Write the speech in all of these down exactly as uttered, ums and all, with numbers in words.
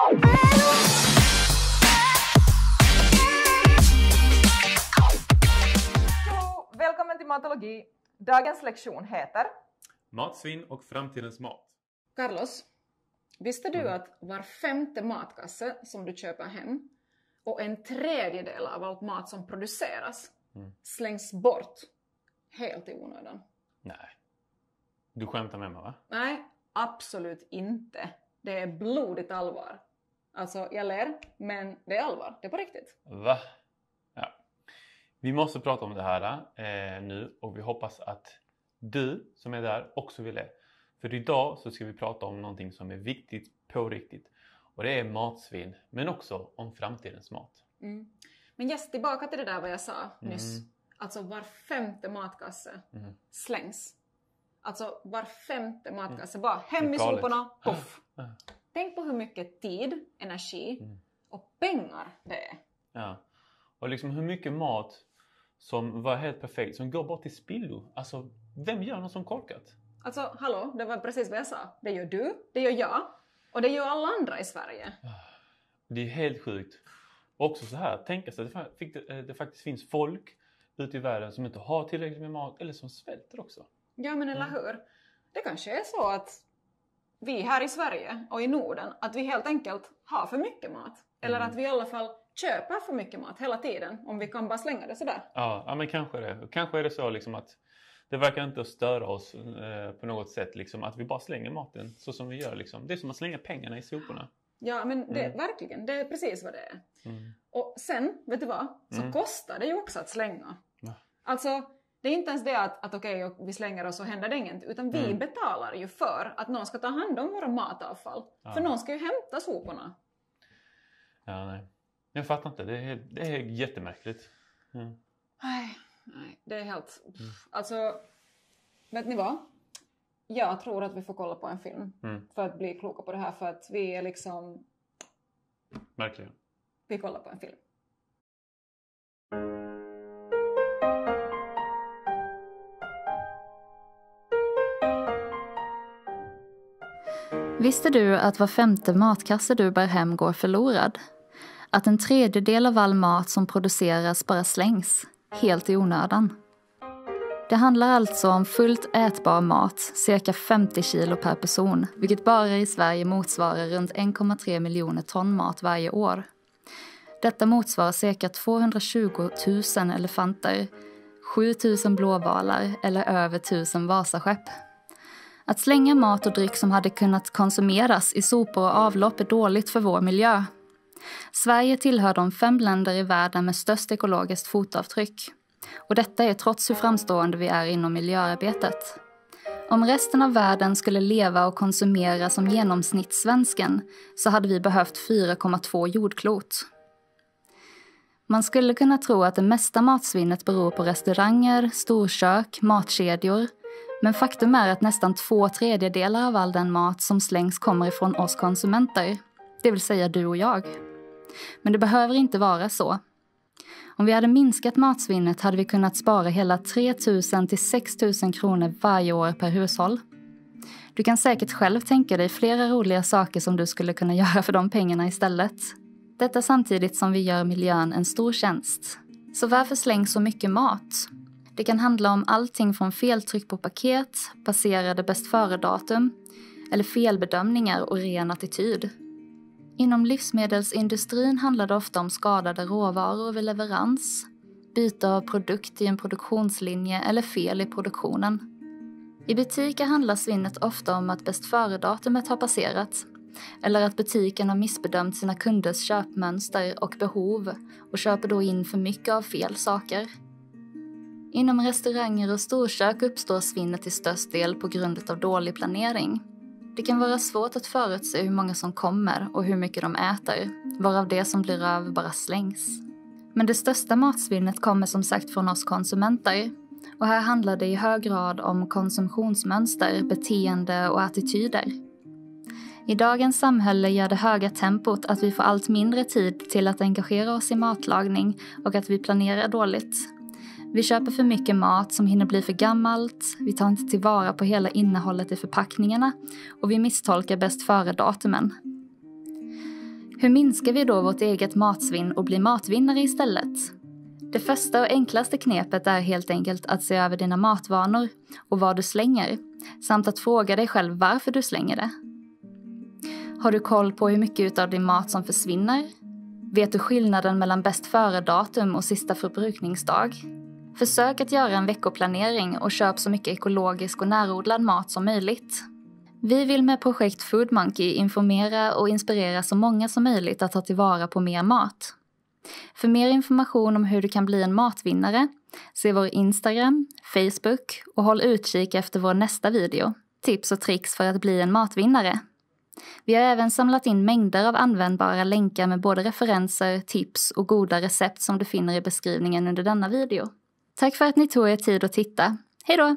Välkommen till Matologi. Dagens lektion heter Matsvinn och framtidens mat. Carlos, visste du Mm. att var femte matkasse som du köper hem och en tredjedel av allt mat som produceras Mm. slängs bort helt i onödan? Nej. Du skämtar med mig, va? Nej, absolut inte. Det är blodigt allvar. Alltså, jag ler, men det är allvar. Det är på riktigt. Va? Ja. Vi måste prata om det här eh, nu och vi hoppas att du som är där också vill det. För idag så ska vi prata om någonting som är viktigt på riktigt. Och det är matsvinn, men också om framtidens mat. Mm. Men yes, tillbaka till det där vad jag sa nyss. Mm. Alltså var femte matkasse Mm. slängs. Alltså var femte matkasse bara hem Det i är galet. soporna, puff. Ja. Tänk på hur mycket tid, energi Mm. och pengar det är. Ja. Och liksom hur mycket mat som var helt perfekt, som går bort till spillo. Alltså, vem gör något som korkat? Alltså, hallå, det var precis vad jag sa. Det gör du, det gör jag och det gör alla andra i Sverige. Det är helt sjukt. Också så här, tänka sig att det, fa- fick det, det faktiskt finns folk ute i världen som inte har tillräckligt med mat eller som svälter också. Ja, men eller Mm. hur? Det kanske är så att vi här i Sverige och i Norden, att vi helt enkelt har för mycket mat. Eller Mm. att vi i alla fall köper för mycket mat hela tiden, om vi kan bara slänga det sådär. Ja, ja men kanske det. Kanske är det så liksom att det verkar inte att störa oss eh, på något sätt liksom, att vi bara slänger maten så som vi gör liksom. Det är som att slänga pengarna i soporna. Ja, men det, Mm. verkligen, det är precis vad det är. Mm. Och sen, vet du vad? Så Mm. kostar det ju också att slänga. Ja. Alltså, det är inte ens det att, att okej, okay, vi slänger oss och händer det inget. Utan vi Mm. betalar ju för att någon ska ta hand om våra matavfall. Ja. För någon ska ju hämta soporna. Ja, nej. Jag fattar inte. Det är, det är jättemärkligt. Mm. Nej, nej, det är helt... Alltså, vet ni vad? Jag tror att vi får kolla på en film. Mm. För att bli kloka på det här. För att vi är liksom... Verkligen. Vi kollar på en film. Visste du att var femte matkasse du bär hem går förlorad? Att en tredjedel av all mat som produceras bara slängs, helt i onödan. Det handlar alltså om fullt ätbar mat, cirka femtio kilo per person, vilket bara i Sverige motsvarar runt en komma tre miljoner ton mat varje år. Detta motsvarar cirka tvåhundratjugo tusen elefanter, sju tusen blåvalar eller över tusen Vasaskepp. Att slänga mat och dryck som hade kunnat konsumeras i sopor och avlopp är dåligt för vår miljö. Sverige tillhör de fem länder i världen med störst ekologiskt fotavtryck. Och detta är trots hur framstående vi är inom miljöarbetet. Om resten av världen skulle leva och konsumera som genomsnittssvensken så hade vi behövt fyra komma två jordklot. Man skulle kunna tro att det mesta matsvinnet beror på restauranger, storkök, matkedjor. Men faktum är att nästan två tredjedelar av all den mat som slängs kommer ifrån oss konsumenter. Det vill säga du och jag. Men det behöver inte vara så. Om vi hade minskat matsvinnet hade vi kunnat spara hela tre tusen till sex tusen kronor varje år per hushåll. Du kan säkert själv tänka dig flera roliga saker som du skulle kunna göra för de pengarna istället. Detta samtidigt som vi gör miljön en stor tjänst. Så varför slängs så mycket mat? Det kan handla om allting från feltryck på paket, passerade bäst före-datum eller felbedömningar och ren attityd. Inom livsmedelsindustrin handlar det ofta om skadade råvaror vid leverans, byte av produkt i en produktionslinje eller fel i produktionen. I butiker handlar svinnet ofta om att bäst före-datumet har passerat eller att butiken har missbedömt sina kunders köpmönster och behov och köper då in för mycket av fel saker. Inom restauranger och storkök uppstår svinnet till störst del på grund av dålig planering. Det kan vara svårt att förutse hur många som kommer och hur mycket de äter, varav det som blir över bara slängs. Men det största matsvinnet kommer som sagt från oss konsumenter. Och här handlar det i hög grad om konsumtionsmönster, beteende och attityder. I dagens samhälle gör det höga tempot att vi får allt mindre tid till att engagera oss i matlagning och att vi planerar dåligt. Vi köper för mycket mat som hinner bli för gammalt, vi tar inte tillvara på hela innehållet i förpackningarna och vi misstolkar bäst före datumen. Hur minskar vi då vårt eget matsvinn och blir matvinnare istället? Det första och enklaste knepet är helt enkelt att se över dina matvanor och vad du slänger, samt att fråga dig själv varför du slänger det. Har du koll på hur mycket av din mat som försvinner? Vet du skillnaden mellan bäst före-datum och sista förbrukningsdag? Försök att göra en veckoplanering och köp så mycket ekologisk och närodlad mat som möjligt. Vi vill med projekt Food Monkey informera och inspirera så många som möjligt att ta tillvara på mer mat. För mer information om hur du kan bli en matvinnare, se vår Instagram, Facebook och håll utkik efter vår nästa video. Tips och tricks för att bli en matvinnare. Vi har även samlat in mängder av användbara länkar med både referenser, tips och goda recept som du finner i beskrivningen under denna video. Tack för att ni tog er tid att titta. Hej då!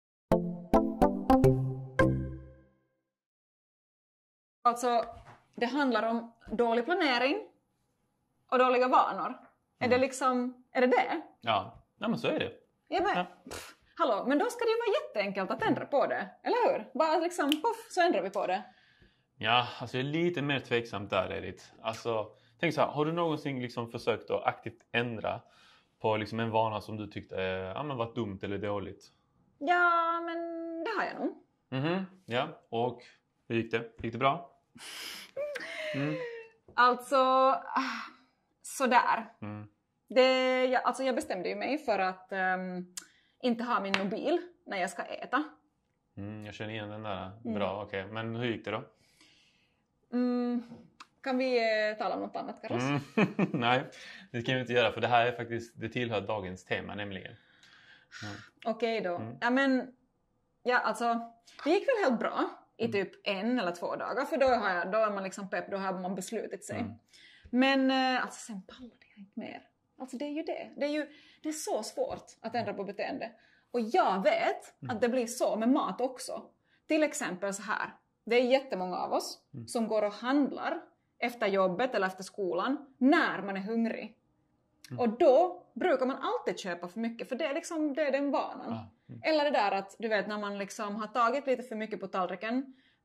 Alltså, det handlar om dålig planering och dåliga vanor. Mm. Är det liksom, är det det? Ja, ja men så är det. Ja, men, ja. Pff, hallå, men då ska det ju vara jätteenkelt att ändra på det, eller hur? Bara liksom, puff, så ändrar vi på det. Ja, alltså jag är lite mer tveksam där, Edith. Alltså, tänk så här, har du någonsin liksom försökt att aktivt ändra på liksom en vana som du tyckte ja, men var dumt eller dåligt? Ja, men det har jag nog. Mhm, ja, och hur gick det? Gick det bra? Mm. Alltså, sådär. Mm. Det, jag, alltså jag bestämde ju mig för att um, inte ha min mobil när jag ska äta. Mm, jag känner igen den där. Bra, mm. okej. Okay. Men hur gick det då? Mm, kan vi eh, tala om något annat, Karos? Mm. Nej, det kan vi inte göra för det här är faktiskt, det tillhör dagens tema nämligen. Mm. Okej okay då. Mm. Ja men, ja alltså, det gick väl helt bra i typ en eller två dagar. För då, har jag, då är man liksom pepp, då har man beslutit sig. Mm. Men eh, alltså sen pallade jag inte mer. Alltså det är ju det. Det är ju det är så svårt att ändra på beteende. Och jag vet mm. att det blir så med mat också. Till exempel så här. Det är jättemånga av oss mm. som går och handlar efter jobbet eller efter skolan när man är hungrig. Mm. Och då brukar man alltid köpa för mycket för det är liksom det är den vanan. Ah. Mm. Eller det där att du vet när man liksom har tagit lite för mycket på tallriken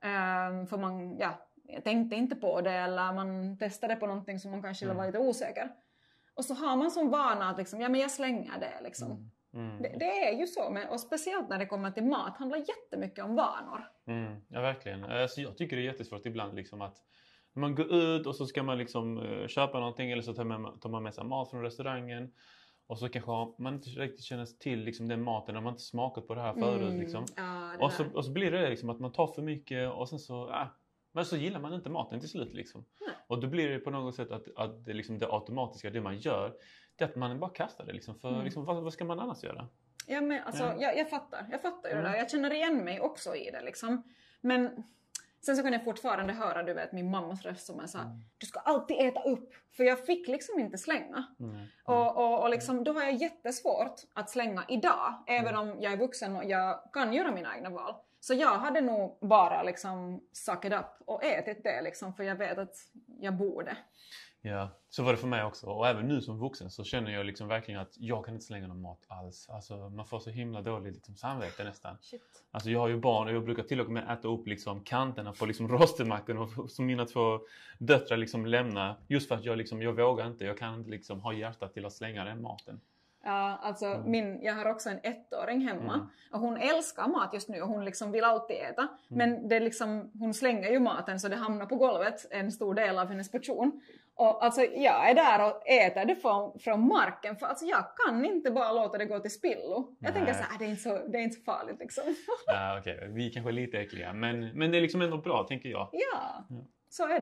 um, för man ja, tänkte inte på det eller man testade på någonting som man kanske mm. var lite osäker. Och så har man som vana att liksom, ja men jag slänger det liksom. Mm. Mm. Det, det är ju så, men, och speciellt när det kommer till mat handlar jättemycket om vanor. Mm, ja verkligen. Alltså, jag tycker det är jättesvårt ibland liksom att man går ut och så ska man liksom uh, köpa någonting eller så tar man, tar man med sig mat från restaurangen och så kanske man inte riktigt känner till liksom, den maten när man inte smakat på det här förut. Mm. Liksom. Ja, och, så, och så blir det liksom att man tar för mycket och sen så, äh, men så gillar man inte maten till slut liksom. Mm. Och då blir det på något sätt att, att det, liksom, det automatiska, det man gör det är att man bara kastar det liksom, för mm. liksom, vad, vad ska man annars göra? Ja men alltså, ja. jag, jag fattar, jag fattar ju mm. det där. Jag känner igen mig också i det liksom. Men sen så kan jag fortfarande höra, du vet, min mammas röst som är så här, mm. du ska alltid äta upp. För jag fick liksom inte slänga. Mm. Mm. Och, och, och liksom, då har jag jättesvårt att slänga idag. Mm. Även om jag är vuxen och jag kan göra mina egna val. Så jag hade nog bara liksom suck it up och ätit det liksom. För jag vet att jag borde. Ja, så var det för mig också. Och även nu som vuxen så känner jag liksom verkligen att jag kan inte slänga någon mat alls. Alltså man får så himla dåligt liksom, samvete nästan. Shit. Alltså jag har ju barn och jag brukar till och med äta upp liksom kanterna på liksom rostemacken och som mina två döttrar liksom lämna. Just för att jag liksom, jag vågar inte, jag kan inte liksom ha hjärtat till att slänga den maten. Ja, alltså mm. min, jag har också en ettåring hemma mm. och hon älskar mat just nu och hon liksom vill alltid äta. Mm. Men det liksom, hon slänger ju maten så det hamnar på golvet, en stor del av hennes portion. Och alltså jag är där och äter det från, från marken för alltså jag kan inte bara låta det gå till spillo. Jag Nej. tänker så här, det är inte så, det är inte så farligt liksom. Ja, okej, okay. Vi är kanske lite äckliga men, men det är liksom ändå bra tänker jag. Ja, ja, så är det.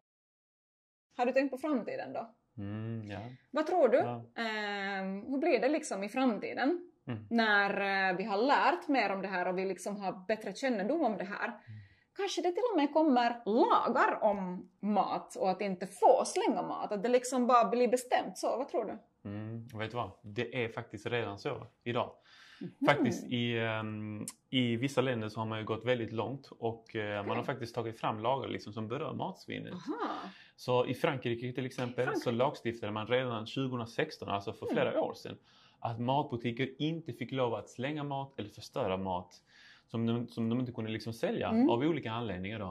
Har du tänkt på framtiden då? Mm, ja. Vad tror du? Ja. Eh, hur blir det liksom i framtiden? Mm. När eh, vi har lärt mer om det här och vi liksom har bättre kännedom om det här. Mm. Kanske det till och med kommer lagar om mat och att inte få slänga mat. Att det liksom bara blir bestämt så. Vad tror du? Mm, vet du vad? Det är faktiskt redan så idag. Mm. Faktiskt i, um, i vissa länder så har man ju gått väldigt långt och uh, okay. man har faktiskt tagit fram lagar liksom som berör matsvinnet. Aha. Så i Frankrike till exempel Frankrike. så lagstiftade man redan tjugohundrasexton, alltså för flera mm. år sedan, att matbutiker inte fick lov att slänga mat eller förstöra mat som de, som de inte kunde liksom sälja mm. av olika anledningar då.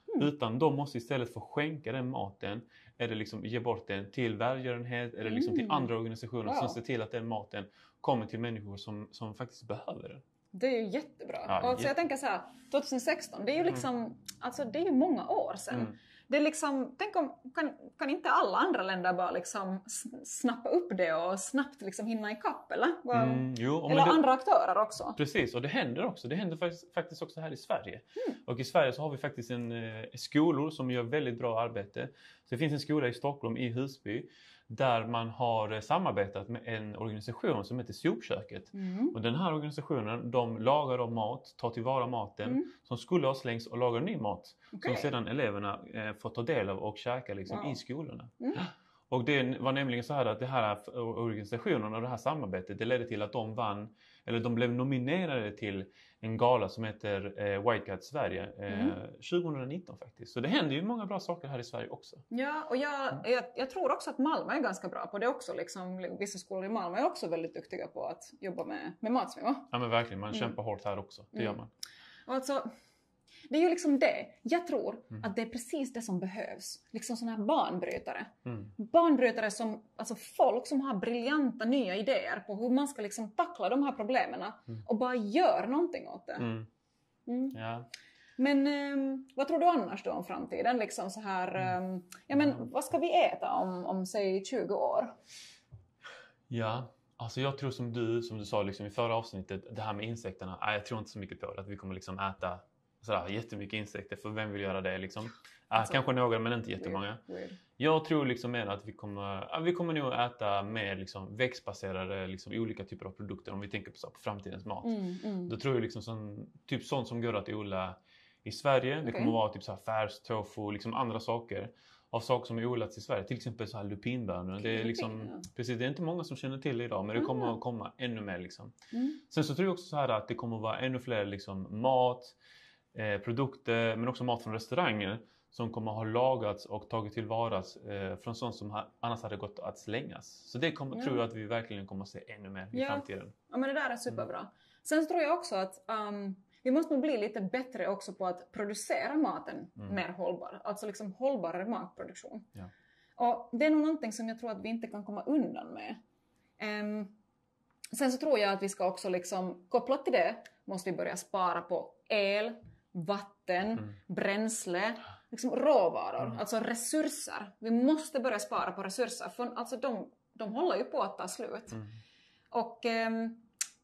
Mm. Utan de måste istället få skänka den maten eller liksom ge bort den till välgörenhet eller liksom till Mm. andra organisationer Wow. som ser till att den maten kommer till människor som, som faktiskt behöver den. Det är ju jättebra. Ja, och alltså jätte- jag tänker så här, tjugohundrasexton, det är ju liksom, alltså det är ju många år sedan. Mm. Det är liksom, tänk om, kan, kan inte alla andra länder bara liksom s- snappa upp det och snabbt liksom hinna ikapp, eller? Vad- Mm, jo, och eller men det, andra aktörer också. precis, och det händer också. Det händer faktiskt, faktiskt också här i Sverige. Mm. Och i Sverige så har vi faktiskt en eh, skolor som gör väldigt bra arbete. Så det finns en skola i Stockholm, i Husby, där man har eh, samarbetat med en organisation som heter Sopköket. Mm. Och den här organisationen, de lagar då mat, tar tillvara maten Mm. som skulle ha slängts och lagar ny mat. Okej. Som sedan eleverna eh, får ta del av och käka liksom, Wow. i skolorna. Mm. Och det var nämligen så här att det här organisationen och det här samarbetet, det ledde till att de vann, eller de blev nominerade till en gala som heter eh, White Guide Sverige eh, Mm. tjugonitton faktiskt. Så det händer ju många bra saker här i Sverige också. Ja, och jag, jag, jag tror också att Malmö är ganska bra på det också. Liksom, vissa skolor i Malmö är också väldigt duktiga på att jobba med, med matsvinn. Ja men verkligen, man Mm. kämpar hårt här också. Det Mm. gör man. Och alltså, det är ju liksom det. Jag tror Mm. att det är precis det som behövs. Liksom sådana här banbrytare. Mm. Banbrytare som, alltså folk som har briljanta nya idéer på hur man ska liksom tackla de här problemen Mm. och bara gör någonting åt det. Mm. Mm. Ja. Men ehm, vad tror du annars då om framtiden? Liksom så här, ehm, ja men vad ska vi äta om, om säg tjugo år? Ja, alltså jag tror som du, som du sa liksom i förra avsnittet, det här med insekterna, nej, jag tror inte så mycket på det, att vi kommer liksom äta sådär jättemycket insekter, för vem vill göra det liksom? Äh, Alltså, kanske några, men inte jättemånga. Weird, weird. Jag tror liksom mer att vi kommer, ja, vi kommer nog äta mer liksom växtbaserade liksom olika typer av produkter om vi tänker på, så, på framtidens mat. Mm, mm. Då tror jag liksom sån, typ sånt som går att odla i Sverige. Det Okej. kommer vara typ så här färs, tofu, liksom andra saker. Av saker som är odlats i Sverige. Till exempel så här lupinbönor. Det är liksom, lupin, ja. precis, det är inte många som känner till det idag. Men det kommer Ah. att komma ännu mer liksom. Mm. Sen så tror jag också så här att det kommer att vara ännu fler liksom mat, eh, produkter, men också mat från restauranger. Som kommer att ha lagats och tagit tillvaras eh, från sånt som ha, annars hade gått att slängas. Så det kommer, Ja. tror jag att vi verkligen kommer att se ännu mer i Ja. framtiden. Ja men det där är superbra. Sen så tror jag också att um, vi måste nog bli lite bättre också på att producera maten Mm. mer hållbar. Alltså liksom hållbarare matproduktion. Ja. Och det är nog någonting som jag tror att vi inte kan komma undan med. Ehm, sen så tror jag att vi ska också liksom, kopplat till det, måste vi börja spara på el, vatten, Mm. bränsle, liksom råvaror, Mm. alltså resurser. Vi måste börja spara på resurser, för alltså de, de håller ju på att ta slut. Mm. Och ehm,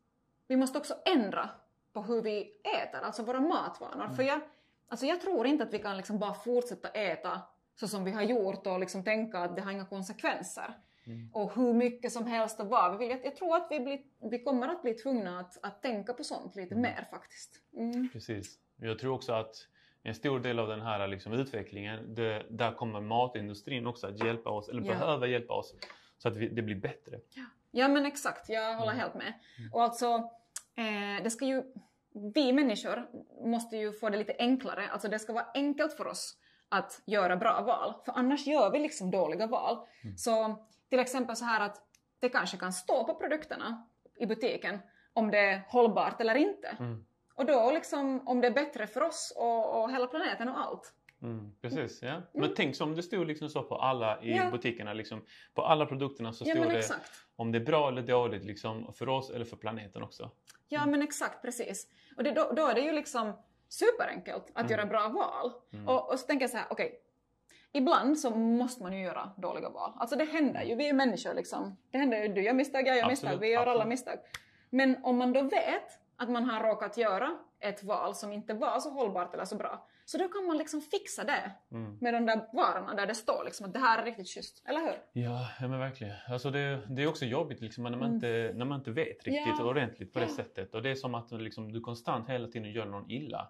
vi måste också ändra på hur vi äter, alltså våra matvanor. Mm. För jag, alltså jag tror inte att vi kan liksom bara fortsätta äta så som vi har gjort och liksom tänka att det har inga konsekvenser. Mm. Och hur mycket som helst och vad vi vill. Jag, jag tror att vi, blir, vi kommer att bli tvungna att, att tänka på sånt lite Mm. mer faktiskt. Mm. Precis. Jag tror också att en stor del av den här liksom, utvecklingen, det, där kommer matindustrin också att hjälpa oss, eller Ja. behöver hjälpa oss, så att vi, det blir bättre. Ja men exakt, jag håller Mm. helt med. Och alltså, eh, det ska ju, vi människor måste ju få det lite enklare. Alltså det ska vara enkelt för oss att göra bra val. För annars gör vi liksom dåliga val. Mm. Så till exempel så här att det kanske kan stå på produkterna i butiken om det är hållbart eller inte. Mm. Och då liksom om det är bättre för oss och, och hela planeten och allt. Mm, precis, ja. Men tänk som det stod liksom så på alla i Ja. butikerna, liksom, på alla produkterna så Ja stod men det exakt. om det är bra eller dåligt liksom, för oss eller för planeten också. Ja men exakt, precis. Och det, då, då är det ju liksom superenkelt att Mm. göra bra val. Mm. Och, och så tänker jag så här, okej. Ibland så måste man ju göra dåliga val. Alltså det händer ju, vi är människor liksom. Det händer ju, du gör misstag, jag gör Absolut, misstag, vi gör alla absolut. misstag. Men om man då vet att man har råkat göra ett val som inte var så hållbart eller så bra. Så då kan man liksom fixa det Mm. med de där varorna där det står liksom att det här är riktigt schysst, eller hur? Ja, ja men verkligen. Alltså det, det är också jobbigt liksom, när, man Mm. inte, när man inte vet riktigt Ja. ordentligt på det Ja. sättet. Och det är som att liksom, du konstant hela tiden gör någon illa.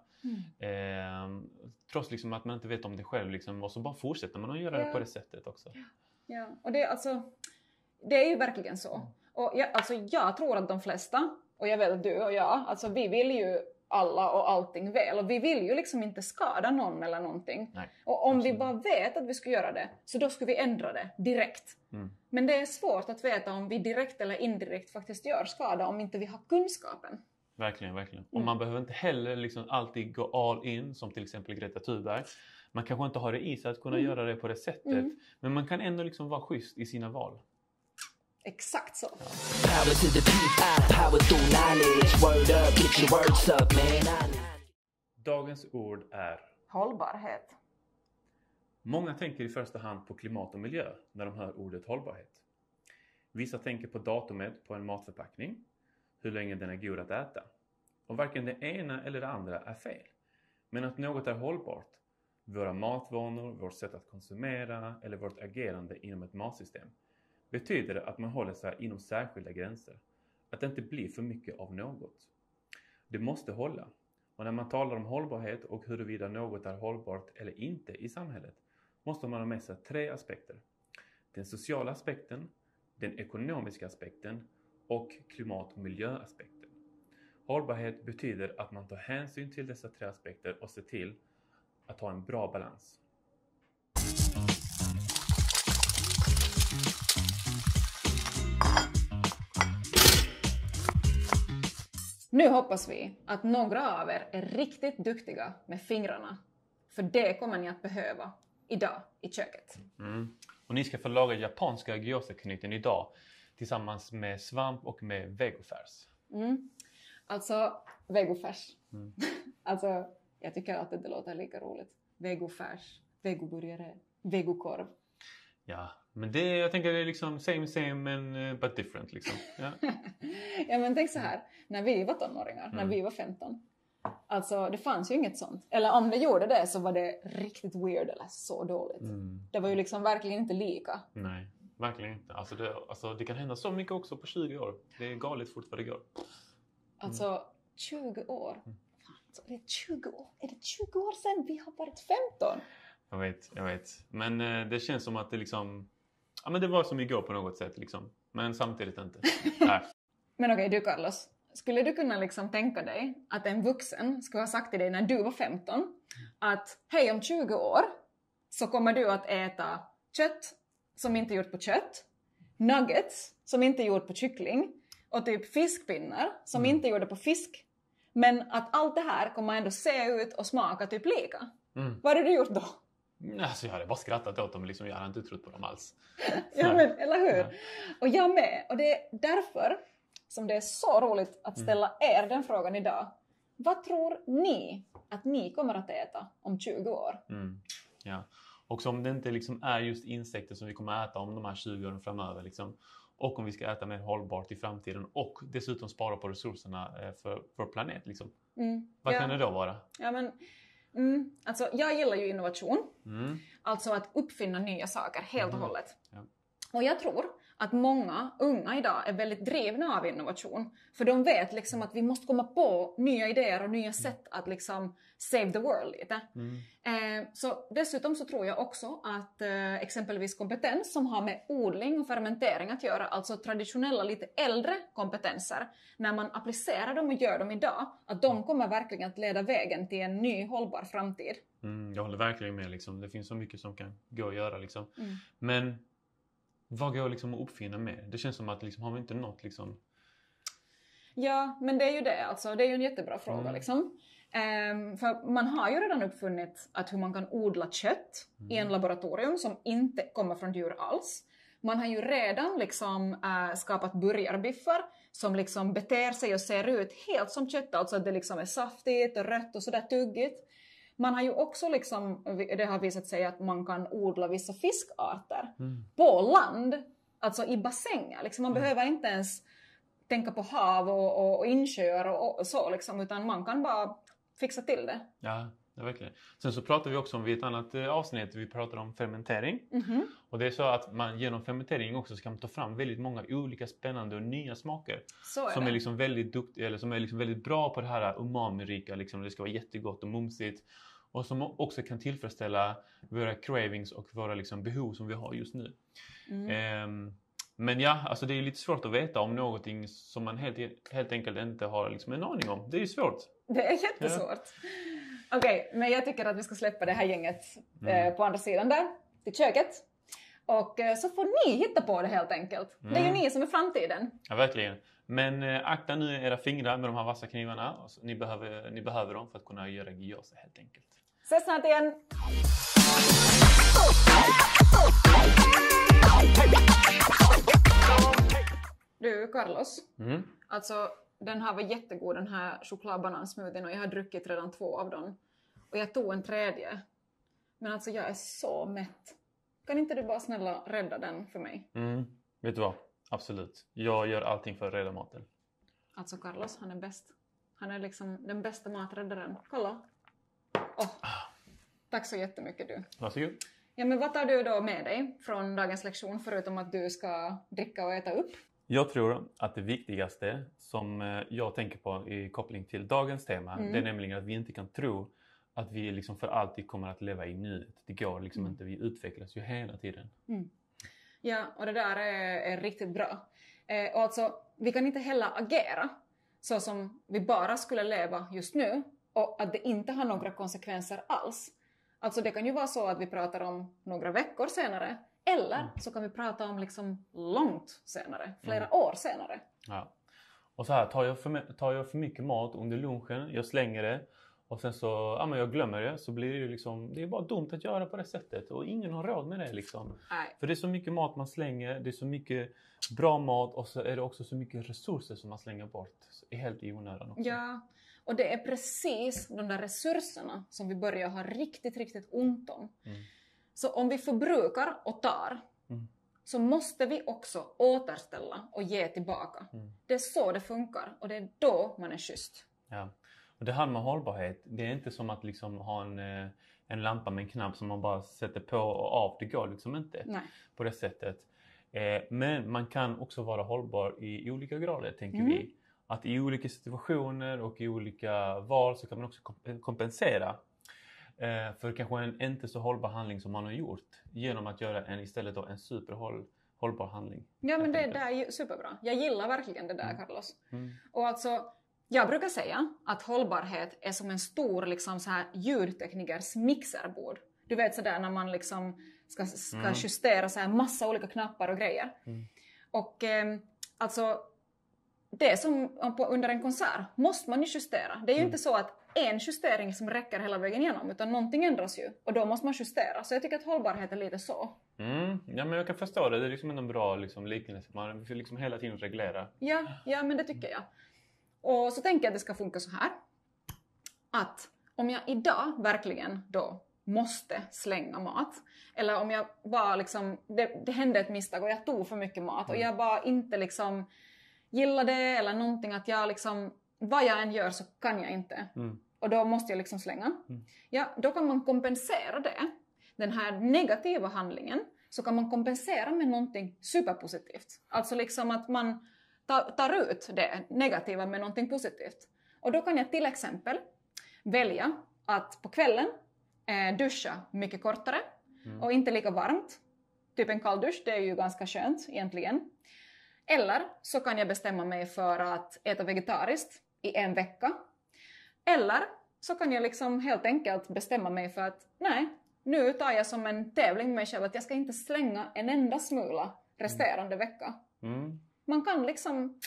Eh, trots liksom, att man inte vet om det själv. Liksom, och så bara fortsätter man att göra Ja. det på det sättet också. Ja, och det, alltså, det är ju verkligen så. Och jag, alltså, jag tror att de flesta, och jag vet att du och jag, alltså, vi vill ju alla och allting väl. Och vi vill ju liksom inte skada någon eller någonting. Nej, Och om absolut. vi bara vet att vi ska göra det, så då ska vi ändra det direkt. Mm. Men det är svårt att veta om vi direkt eller indirekt faktiskt gör skada om inte vi har kunskapen. Verkligen, verkligen. Och Mm. man behöver inte heller liksom alltid gå all in, som till exempel Greta Thunberg. Man kanske inte har det i sig att kunna Mm. göra det på det sättet. Mm. Men man kan ändå liksom vara schysst i sina val. Exakt så. Power to the people, power through knowledge. Word up, get your words up, man. Dagens ord är: Hållbarhet. många tänker i första hand på klimat och miljö när de hör ordet hållbarhet. Vissa tänker på datumet på en matförpackning, hur länge den är god att äta. Och varken det ena eller det andra är fel. Men att något är hållbart, våra matvanor, vårt sätt att konsumera eller vårt agerande inom ett matsystem, betyder att man håller sig inom särskilda gränser. Att det inte blir för mycket av något. Det måste hålla. Och när man talar om hållbarhet och huruvida något är hållbart eller inte i samhället, måste man ha med sig tre aspekter. Den sociala aspekten, den ekonomiska aspekten och klimat- och miljöaspekten. Hållbarhet betyder att man tar hänsyn till dessa tre aspekter och ser till att ha en bra balans. Nu hoppas vi att några av er är riktigt duktiga med fingrarna. För det kommer ni att behöva idag i köket. Mm. Och ni ska få laga japanska gyozaknyten idag tillsammans med svamp och med vegofärs. Mm. Alltså, vegofärs. Mm. Alltså, jag tycker att det låter lika roligt. Vegofärs, vegoburgare, vegokorv. Ja, men det, jag tänker det är liksom same same men uh, but different liksom. Ja. Ja, men tänk så här. När vi var tonåringar, Mm. när vi var femton. Alltså, det fanns ju inget sånt. Eller om det gjorde det så var det riktigt weird eller så dåligt. Mm. Det var ju liksom verkligen inte lika. Nej, verkligen inte. Alltså det, alltså det kan hända så mycket också på tjugo år. Det är galet fort vad det går. Alltså, tjugo år. Mm. Fan, alltså, det är tjugo år. Är det tjugo år sedan vi har varit femton? Jag vet, jag vet. Men eh, det känns som att det liksom... Ja, men det var som igår på något sätt liksom. Men samtidigt inte. Nej. Men okej, du Carlos. Skulle du kunna liksom tänka dig att en vuxen skulle ha sagt till dig när du var femton att hej, om tjugo år så kommer du att äta kött som inte är gjort på kött, nuggets som inte är gjort på kyckling och typ fiskpinnar som Mm. inte är gjorda på fisk. Men att allt det här kommer ändå se ut och smaka typ lika. Mm. Vad hade du gjort då? Alltså jag hade bara skrattat åt dem liksom. Jag hade inte trott på dem alls. Ja, men, eller hur? Ja. Och jag med. Och det är därför som det är så roligt att ställa er den frågan idag. Vad tror ni att ni kommer att äta om tjugo år? Mm. Ja. Och som det inte liksom är just insekter som vi kommer att äta om de här tjugo åren framöver liksom. Och om vi ska äta mer hållbart i framtiden och dessutom spara på resurserna eh, för vår planet liksom. Mm. Vad ja. kan det då vara? Ja, men, mm, alltså, jag gillar ju innovation. Mm. Alltså att uppfinna nya saker helt och Mhm. hållet. Ja. Och jag tror att många unga idag är väldigt drivna av innovation. För de vet liksom att vi måste komma på nya idéer och nya sätt att liksom save the world lite. Mm. Eh, så dessutom så tror jag också att eh, exempelvis kompetens som har med odling och fermentering att göra, alltså traditionella lite äldre kompetenser, när man applicerar dem och gör dem idag, att de kommer verkligen att leda vägen till en ny hållbar framtid. Mm, jag håller verkligen med liksom. Det finns så mycket som kan gå att göra liksom. Mm. Men vad går liksom att uppfinna med? Det känns som att liksom, har vi inte något liksom... Ja, men det är ju det alltså. Det är ju en jättebra fråga Mm. liksom. Ehm, för man har ju redan uppfunnit att hur man kan odla kött Mm. i en laboratorium som inte kommer från djur alls. Man har ju redan liksom äh, skapat burgarbiffar som liksom beter sig och ser ut helt som kött, alltså att det liksom är saftigt och rött och sådär tuggigt. Man har ju också liksom, det har visat sig att man kan odla vissa fiskarter Mm. på land, alltså i bassänger. Liksom man Mm. behöver inte ens tänka på hav och, och, och insjöar och, och så liksom, utan man kan bara fixa till det. Ja, det är verkligen. Sen så pratar vi också om, vid ett annat eh, avsnitt, vi pratar om fermentering. Mhm. Och det är så att man genom fermentering också ska man ta fram väldigt många olika spännande och nya smaker. Så är Som det. är liksom väldigt duktiga, eller som är liksom väldigt bra på det här umami-rika, liksom det ska vara jättegott och mumsigt. Och som också kan tillfredsställa våra cravings och våra liksom behov som vi har just nu. Mm. Ehm, men ja, alltså det är lite svårt att veta om någonting som man helt, helt enkelt inte har liksom en aning om. Det är ju svårt. Det är jättesvårt. Okej, men jag tycker att vi ska släppa det här gänget Mm. eh, på andra sidan där, till köket. Och eh, så får ni hitta på det helt enkelt. Det är ju Mm. ni som är framtiden. Ja, verkligen. Men eh, akta nu era fingrar med de här vassa knivarna. Alltså, ni, behöver, ni behöver dem för att kunna göra gyoza helt enkelt. Ses snart igen! Du, Carlos. Mm. Alltså, den här var jättegod, den här chokladbanansmoothien, och jag har druckit redan två av dem. Och jag tog en tredje. Men alltså, jag är så mätt. Kan inte du bara snälla rädda den för mig? Mm. Vet du vad? Absolut. Jag gör allting för att rädda maten. Alltså, Carlos, han är bäst. Han är liksom den bästa maträddaren. Kolla. Oh. Tack så jättemycket, du. Varsågod. Ja, men vad tar du då med dig från dagens lektion, förutom att du ska dricka och äta upp? Jag tror att det viktigaste som eh, jag tänker på i koppling till dagens tema, Mm. det är nämligen att vi inte kan tro att vi liksom för alltid kommer att leva i nuet. Det går liksom Mm. inte, vi utvecklas ju hela tiden. Mm. Ja, och det där är, är riktigt bra. Eh, och alltså, vi kan inte heller agera så som vi bara skulle leva just nu, och att det inte har några konsekvenser alls. Alltså, det kan ju vara så att vi pratar om några veckor senare, eller Mm. så kan vi prata om liksom långt senare, flera Mm. år senare. Ja. Och så här, tar jag, för, tar jag för mycket mat under lunchen, jag slänger det och sen så, ja men jag glömmer det, så blir det ju liksom, det är bara dumt att göra på det sättet och ingen har råd med det liksom. Nej. För det är så mycket mat man slänger, det är så mycket bra mat och så är det också så mycket resurser som man slänger bort. Så det är helt i onödan också. Ja, och det är precis de där resurserna som vi börjar ha riktigt, riktigt ont om. Mm. Så om vi förbrukar och tar, Mm. så måste vi också återställa och ge tillbaka. Mm. Det är så det funkar, och det är då man är schysst. Ja. Och det här med hållbarhet, det är inte som att liksom ha en, eh, en lampa med en knapp som man bara sätter på och av. Det går liksom inte Nej. på det sättet. Eh, men man kan också vara hållbar i olika grader, tänker Mm. vi. Att i olika situationer och i olika val så kan man också komp- kompensera eh, för kanske en inte så hållbar handling som man har gjort, genom att göra en istället då en superhållbar handling. Ja, men det, helt det enkelt. är ju superbra. Jag gillar verkligen det där, Mm. Carlos. Mm. Och alltså, jag brukar säga att hållbarhet är som en stor liksom så här ljudteknikers mixerbord. Du vet sådär när man liksom ska, ska Mm. justera så här massa olika knappar och grejer. Mm. Och eh, alltså, det är som på, under en konsert måste man ju justera. Det är ju Mm. inte så att en justering som räcker hela vägen igenom, utan någonting ändras ju. Och då måste man justera. Så jag tycker att hållbarhet är lite så. Mm. Ja, men jag kan förstå det. Det är liksom en bra liksom, liknelse. Man vill liksom hela tiden reglera. Ja, ja, men det tycker jag. Och så tänker jag att det ska funka så här. Att om jag idag verkligen då måste slänga mat, eller om jag bara liksom, det, det hände ett misstag och jag tog för mycket mat och jag bara inte liksom gillar det eller någonting, att jag liksom, vad jag än gör så kan jag inte. Mm. Och då måste jag liksom slänga. Mm. Ja, då kan man kompensera det. Den här negativa handlingen, så kan man kompensera med någonting superpositivt. Alltså liksom att man tar, tar ut det negativa med någonting positivt. Och då kan jag till exempel välja att på kvällen eh, duscha mycket kortare Mm. och inte lika varmt. Typ en kall dusch, det är ju ganska skönt egentligen. Eller så kan jag bestämma mig för att äta vegetariskt i en vecka. Eller så kan jag liksom helt enkelt bestämma mig för att nej, nu tar jag som en tävling med mig själv att jag ska inte slänga en enda smula resterande vecka. Mm. Man kan liksom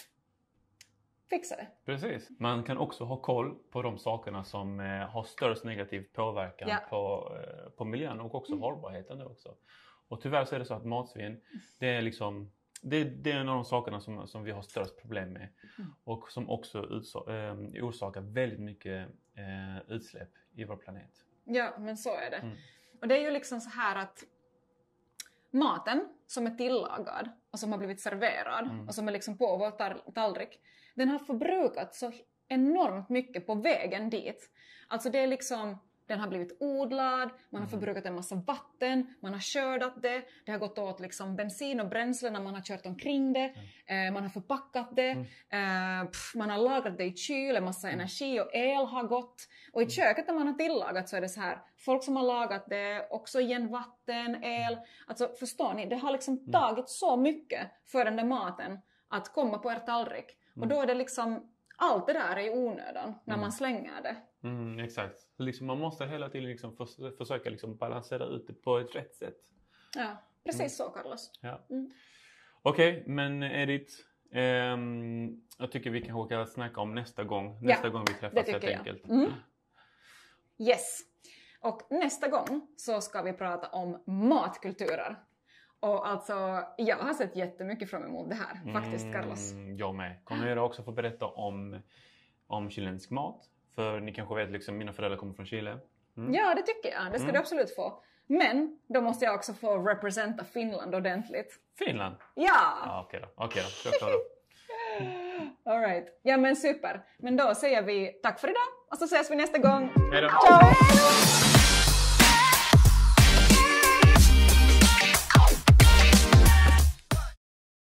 fixa det. Precis. Man kan också ha koll på de sakerna som eh, har störst negativ påverkan Ja. på, eh, på miljön och också Mm. hållbarheten då också. Och tyvärr så är det så att matsvinn, det är liksom det, det är en av de sakerna som, som vi har störst problem med. Mm. Och som också utso- eh, orsakar väldigt mycket eh, utsläpp i vår planet. Ja, men så är det. Mm. Och det är ju liksom så här att maten som är tillagad och som har blivit serverad Mm. och som är liksom på vår tar- tallrik, den har förbrukats så enormt mycket på vägen dit. Alltså det är liksom, den har blivit odlad, man har Mm. förbrukat en massa vatten, man har skördat det, det har gått åt liksom bensin och bränsle när man har kört omkring det, eh, man har förpackat det, Mm. eh, pff, man har lagrat det i kyl, en massa energi och el har gått. Och i köket när man har tillagat så är det så här, folk som har lagat det, också igen vatten, el. Alltså förstår ni, det har liksom tagit så mycket för den där maten att komma på er tallrik. Och då är det liksom, allt det där är i onödan när Mm. man slänger det. Mm, exakt. Liksom, man måste hela tiden liksom förs- försöka liksom balansera ut det på ett rätt sätt. Ja, precis så, Carlos. Ja. Mm. Okej, men Edith, ehm, jag tycker vi kanske kan snacka om nästa gång. Nästa gång vi träffas tycker helt jag. enkelt. Mm. Yes. Och nästa gång så ska vi prata om matkulturer. Och alltså, jag har sett jättemycket fram emot det här, faktiskt, Carlos. Mm, jag med. Kommer jag också få berätta om, om chilensk mat. För ni kanske vet, liksom, mina föräldrar kommer från Chile. Mm. Ja, det tycker jag. Det ska Mm. du absolut få. Men då måste jag också få representa Finland ordentligt. Finland? Ja! Ja, okej då. Okej då. Kör klar då. All right. Ja, men super. Men då säger vi tack för idag. Och så ses vi nästa gång. Hej då. Ciao!